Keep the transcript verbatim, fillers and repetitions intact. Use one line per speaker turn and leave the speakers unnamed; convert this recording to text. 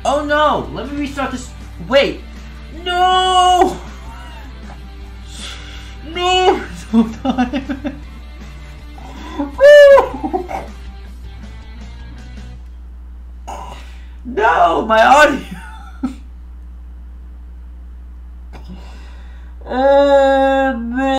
Oh no! Let me restart this. Wait! No! No! So tired. No! My audio!